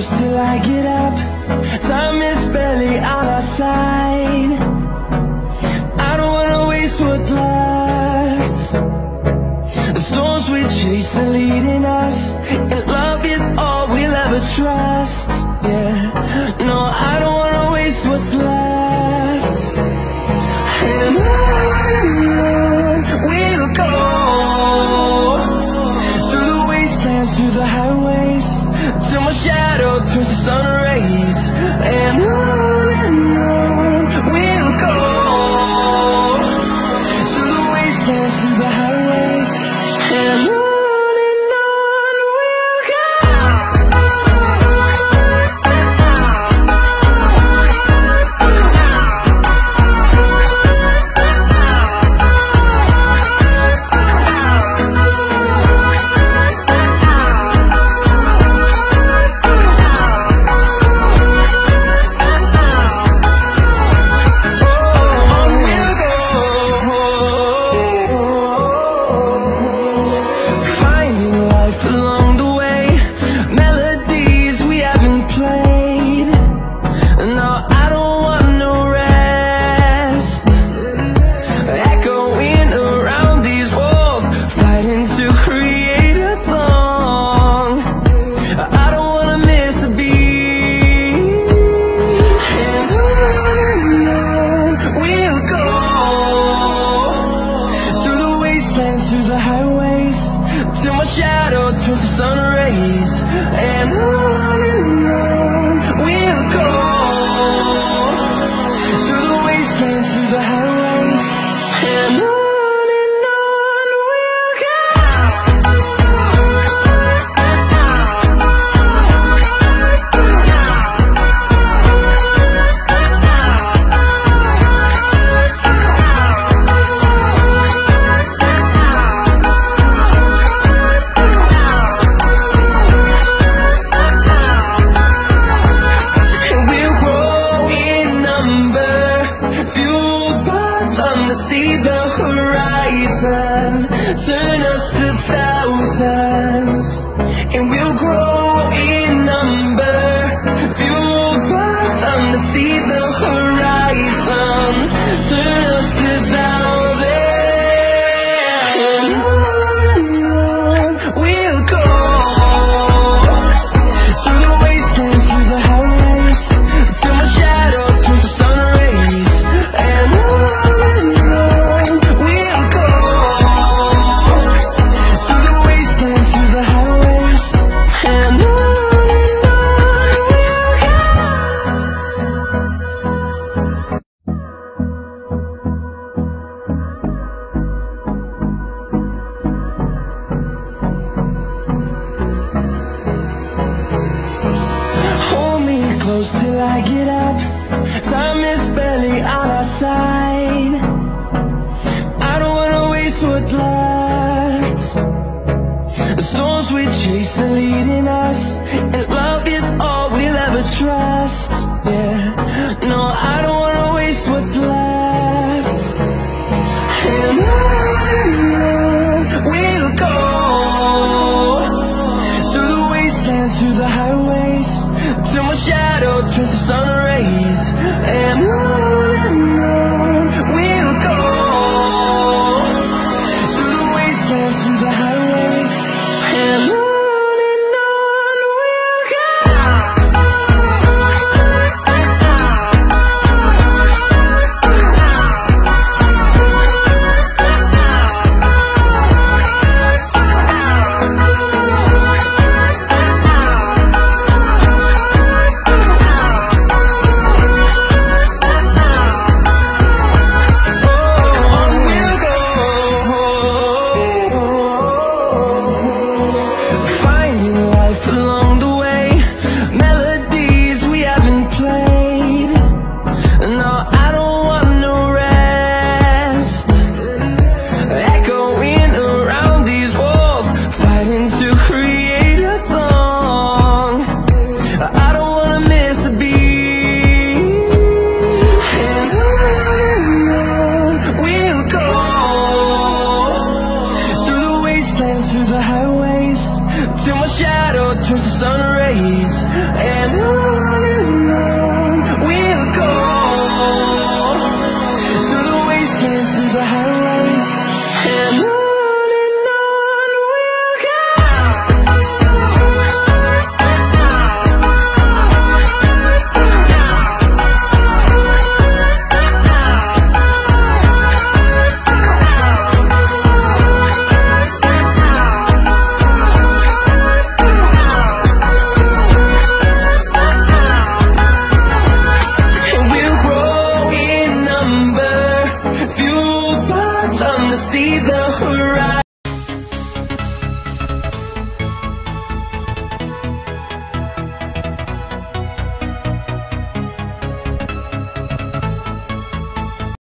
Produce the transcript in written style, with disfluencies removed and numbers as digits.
close till I get up. Time is barely on our side. I don't wanna waste what's left. The storms we chase are leading us, and love is all we'll ever trust. Yeah, no, I don't wanna waste what's left. And on we'll go, through the wastelands, through the highways, till my shadow turns to sun rays. And on we'll go, through the wastelands, through the highways, and on we'll go. Through the highways, till my shadow turns to sun rays. And on we'll go, through the wastelands, through the highways, and on we'll go. See the horizon, turn us to thousands, and we'll grow in number, fueled by them to see the horizon, turn us to thousands, and on we'll go, through the wastelands, through the highways, till my shadow turns to sun rays. And close till I get up. Time is barely on our side. I don't wanna waste what's left. The storms we chase are leading us, and love is all we'll ever trust. Yeah, no, I don't wanna waste what's left. And on we'll go, through the wastelands, through the highways, till my shadow turns to sun rays. And on we'll go, through the wastelands, through the highways, and on see the horizon.